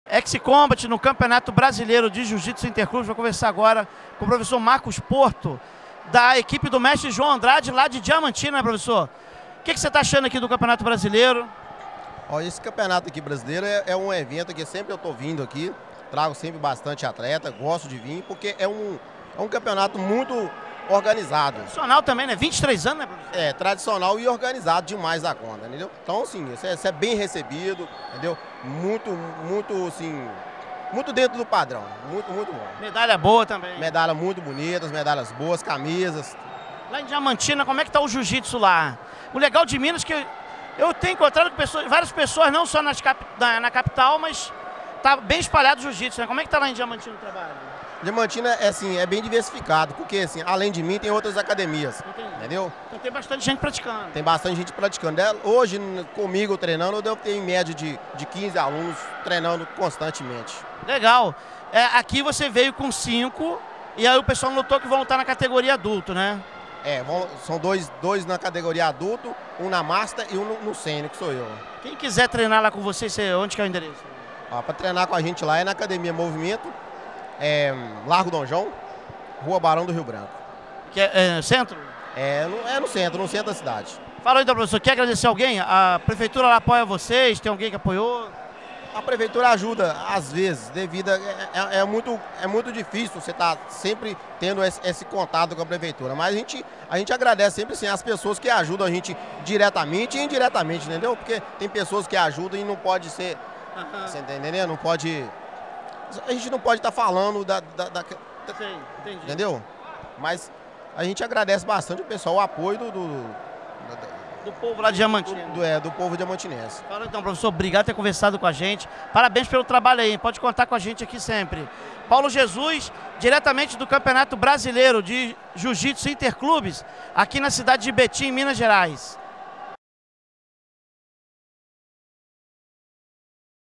Ex-Combat no Campeonato Brasileiro de Jiu-Jitsu Interclubes. Vou conversar agora com o professor Marcos Porto, da equipe do mestre João Andrade, lá de Diamantina, né, professor? O que você está achando aqui do Campeonato Brasileiro? Ó, esse campeonato aqui brasileiro é um evento que sempre eu estou vindo aqui, trago sempre bastante atleta, gosto de vir, porque é um campeonato muito organizado. Tradicional também, né? 23 anos, né, professor? É, tradicional e organizado demais da conta, entendeu? Então, assim, isso é bem recebido, entendeu? Muito dentro do padrão, muito bom. Medalha boa também. Medalha muito bonitas, medalhas boas, camisas. Lá em Diamantina, como é que tá o jiu-jitsu lá? O legal de Minas é que eu tenho encontrado com várias pessoas, não só na capital, mas tá bem espalhado o jiu-jitsu, né? Como é que tá lá em Diamantina o trabalho? Diamantina é bem diversificado, porque assim, além de mim tem outras academias. Entendi. Entendeu? Então tem bastante gente praticando. Tem bastante gente praticando. Hoje, comigo treinando, eu devo ter em média de 15 alunos treinando constantemente. Legal. Aqui você veio com 5 e aí o pessoal notou que vão lutar na categoria adulto, né? São dois na categoria adulto, um na Master e um no Sênior, que sou eu. Quem quiser treinar lá com você, onde que é o endereço? Para treinar com a gente lá é na Academia Movimento, Largo Dom João, Rua Barão do Rio Branco. Que é centro? No centro da cidade. Fala aí, então, professor, quer agradecer alguém? A prefeitura lá apoia vocês? Tem alguém que apoiou? A prefeitura ajuda, às vezes, devido é muito difícil você estar sempre tendo esse contato com a prefeitura. Mas a gente agradece sempre assim, as pessoas que ajudam a gente diretamente e indiretamente, entendeu? Porque tem pessoas que ajudam e não pode ser, você tá entendendo? Não pode, a gente não pode estar falando Sim, entendi. Entendeu? Mas a gente agradece bastante o pessoal, o apoio do povo lá de Diamantina. Do povo diamantinense. Fala então, professor, obrigado por ter conversado com a gente. Parabéns pelo trabalho aí, pode contar com a gente aqui sempre. Paulo Jesus, diretamente do Campeonato Brasileiro de Jiu-Jitsu Interclubes, aqui na cidade de Betim, Minas Gerais.